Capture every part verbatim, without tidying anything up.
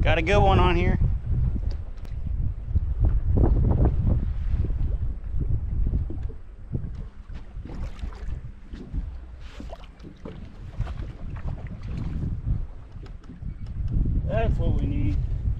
Got a good one on here. That's what we need.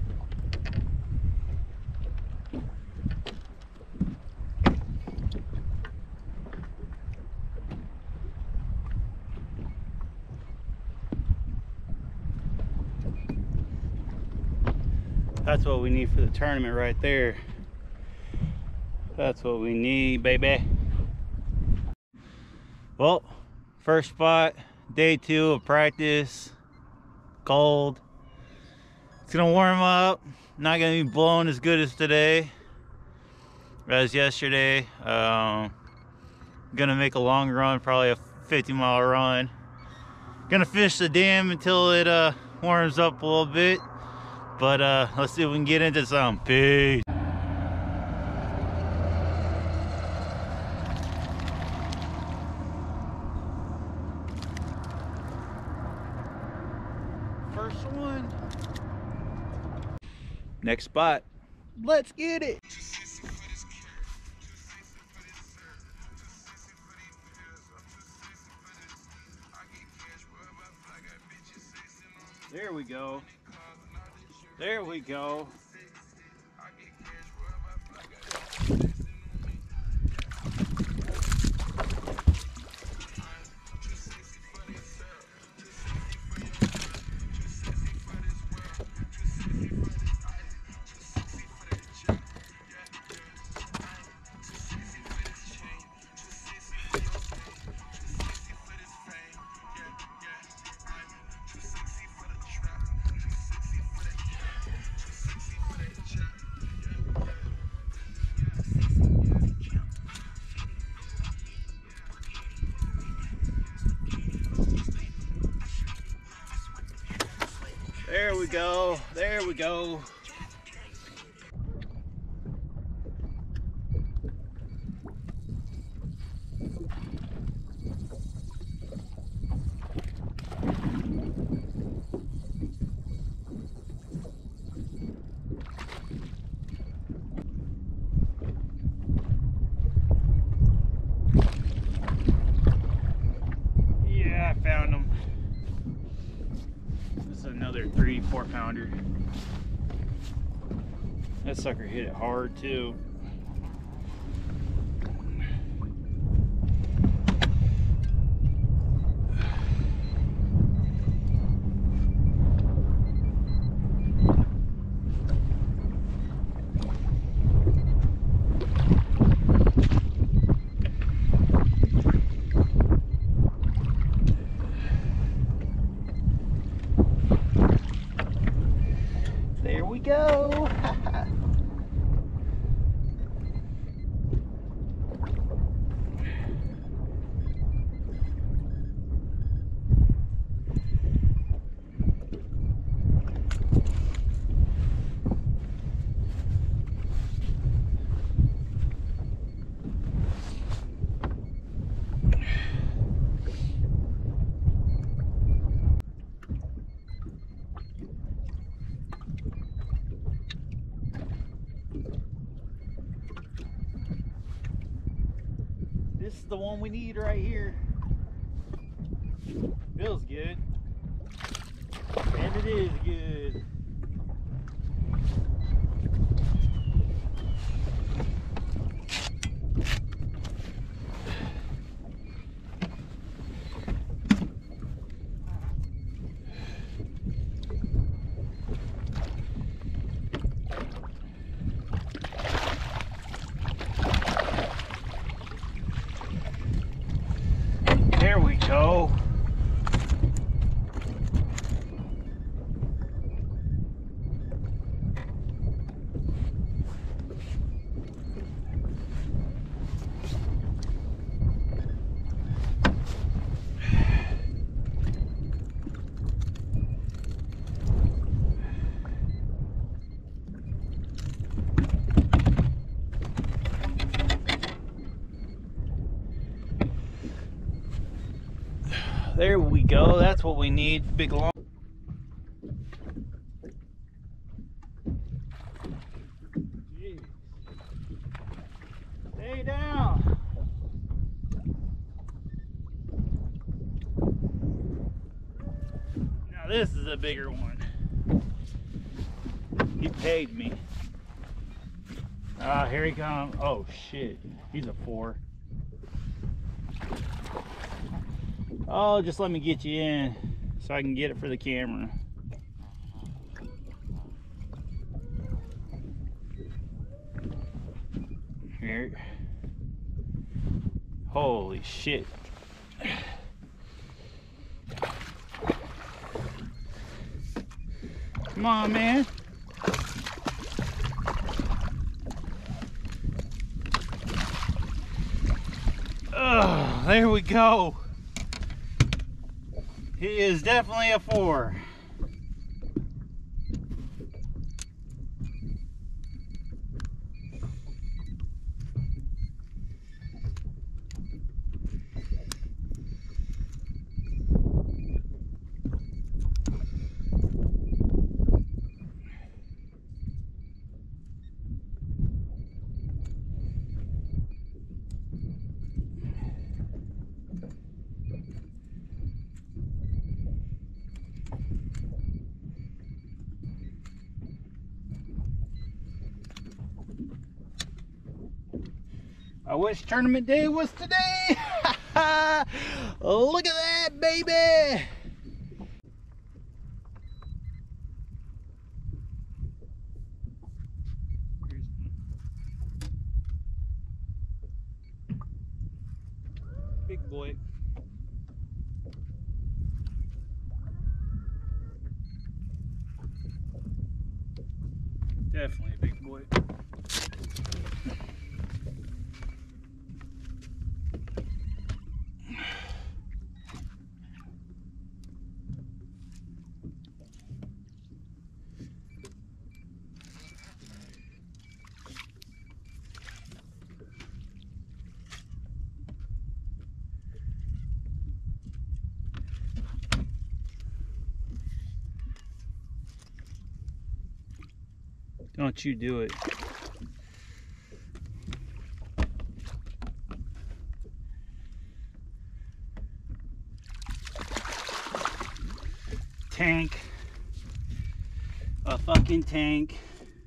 That's what we need for the tournament right there. That's what we need, baby. Well, first spot, day two of practice. Cold. It's gonna warm up. Not gonna be blowing as good as today as yesterday. Um, gonna make a long run, probably a fifty mile run. Gonna fish the dam until it uh, warms up a little bit. But uh, let's see if we can get into some. Peace. First one. Next spot. Let's get it. There we go. There we go. There we go. There we go. Yeah, I found them. Another three, four pounder. That sucker hit it hard too. There we go. This is the one we need right here. Feels good. And it is good. There we go. There we go. That's what we need. Big long. Now this is a bigger one. He paid me. Ah, here he comes. Oh shit, he's a four. Oh, just let me get you in so I can get it for the camera. Here. Holy shit. Come on, man. Oh, there we go. He is definitely a four. I wish tournament day was today. Look at that, baby. Big boy. Definitely a big boy. Don't you do it. Tank. A fucking tank.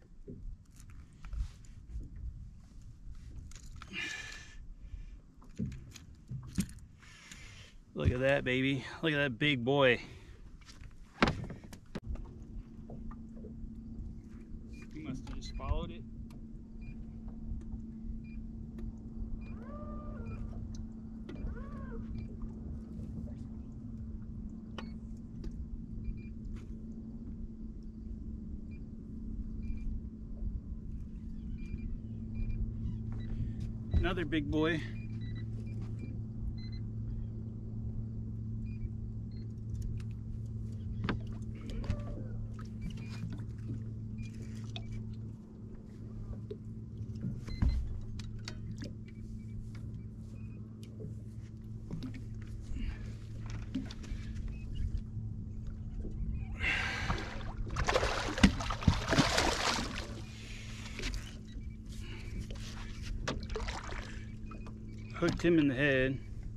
Look at that, baby. Look at that big boy. He must have just followed it. Another big boy. Hooked him in the head.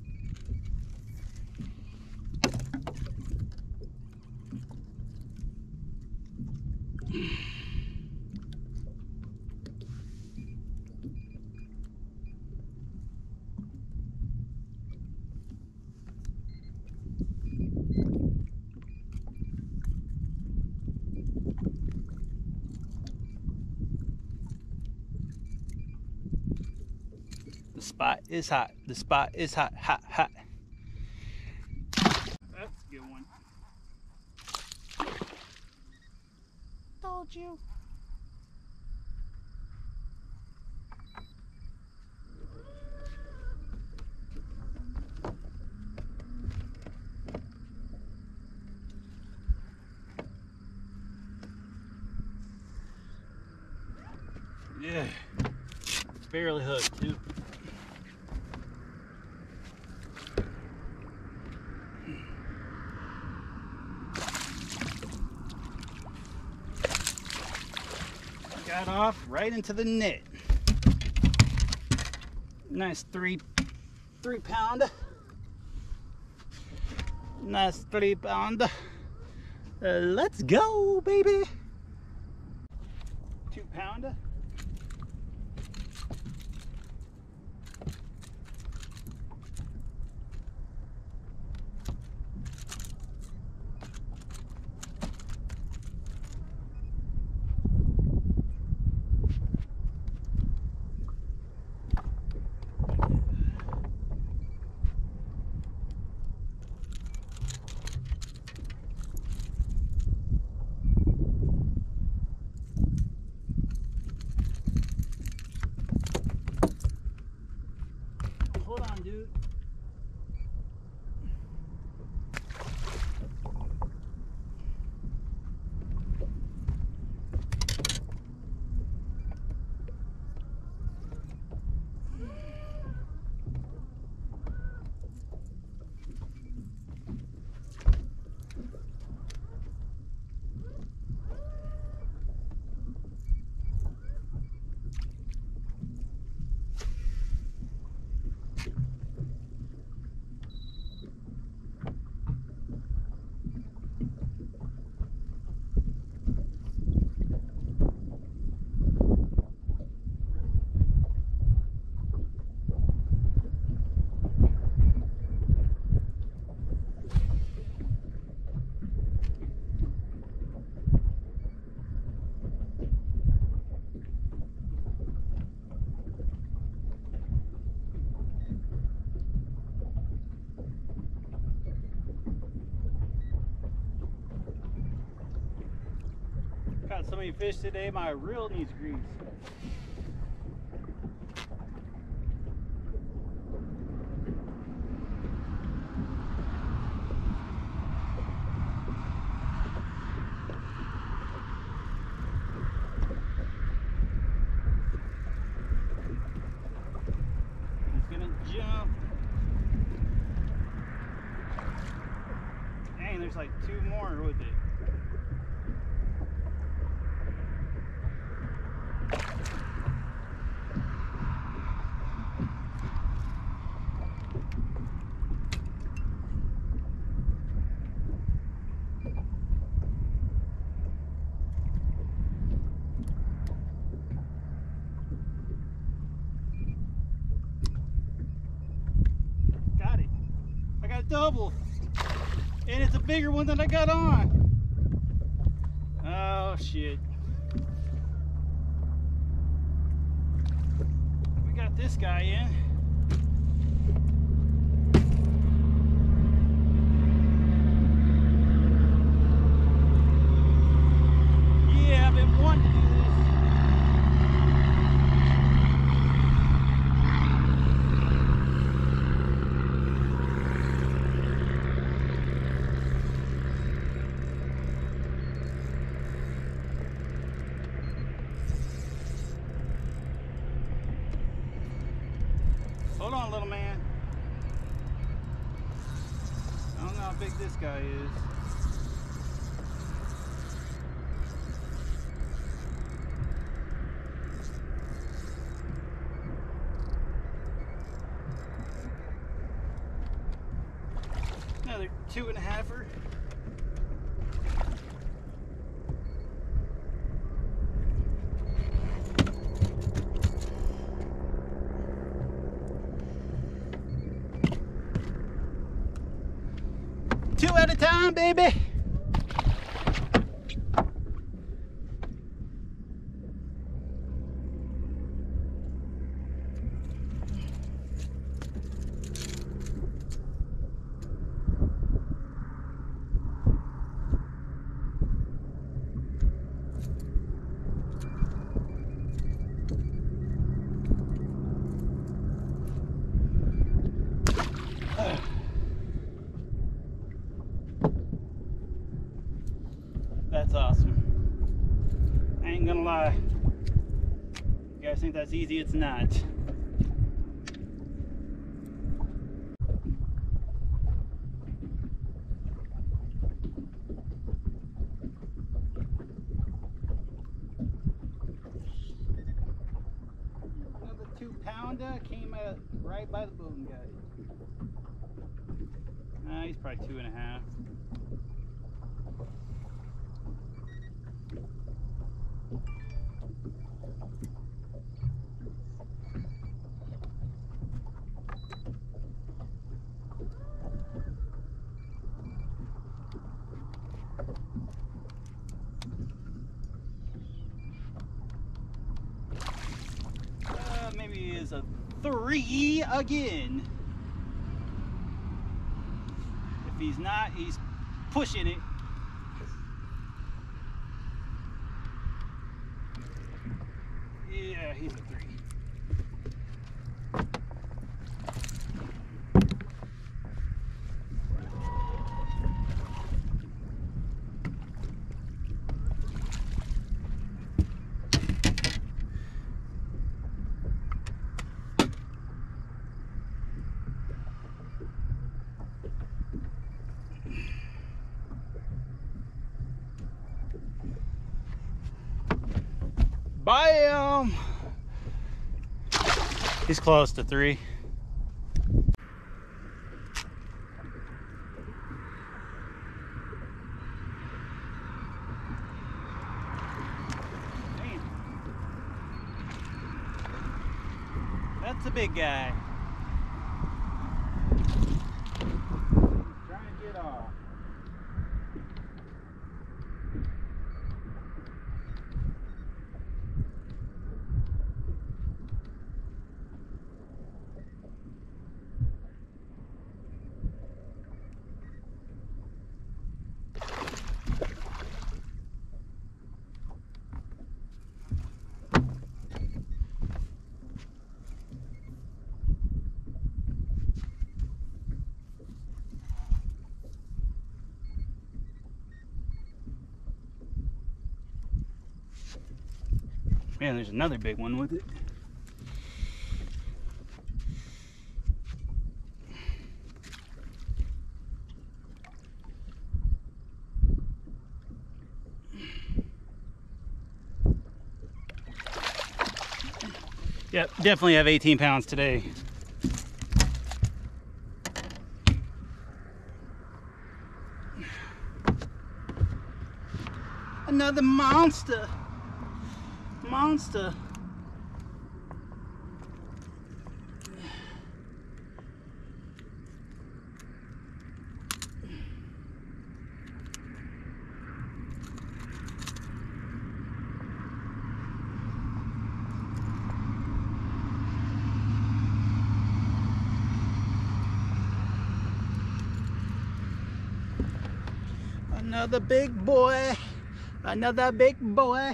The spot is hot. The spot is hot, hot, hot. That's a good one. Told you. Yeah. Barely hooked too. Got off right into the net. Nice three, three pound. Nice three pound. Uh, let's go, baby. Two pounder. Hold on, dude. Caught so many fish today, my reel needs grease. He's gonna jump. Dang, there's like two more with it. Double, and it's a bigger one than I got on. Oh shit, we got this guy in. Yeah, I've been wanting to do this. Hold on, little man. I don't know how big this guy is. Another two and a halfer. Two at a time, baby. That's awesome. I ain't gonna lie. You guys think that's easy? It's not. Another two pounder came out right by the boom guy. Uh, he's probably two and a half. three again. If he's not, he's pushing it. Yeah, he's a three. Bam! He's close to three. Damn. That's a big guy. Trying to get off. Man, there's another big one with it. Yep, definitely have eighteen pounds today. Another monster. Monster. Another big boy. Another big boy.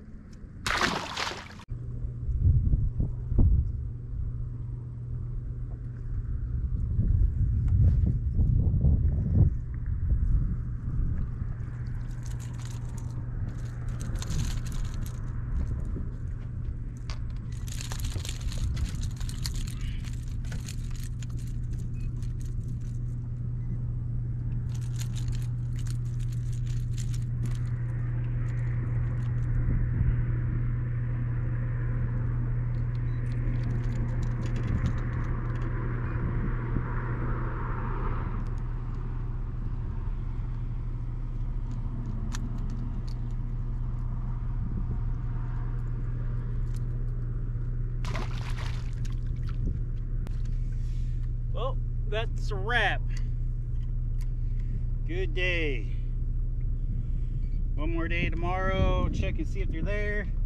Well, that's a wrap. Good day. One more day tomorrow. Check and see if they're there.